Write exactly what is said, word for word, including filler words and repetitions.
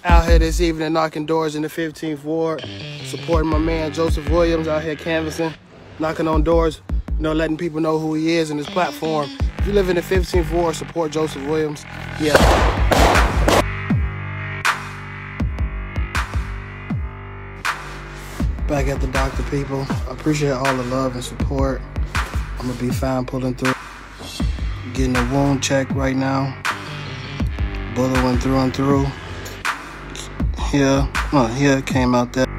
Out here this evening knocking doors in the fifteenth Ward, supporting my man Joseph Williams out here canvassing, knocking on doors, you know, letting people know who he is and his platform. If you live in the fifteenth Ward, support Joseph Williams. Yeah. Back at the doctor, people. I appreciate all the love and support. I'm gonna be fine pulling through. Getting a wound check right now. Bullet went through and through. Here, oh, here, came out there.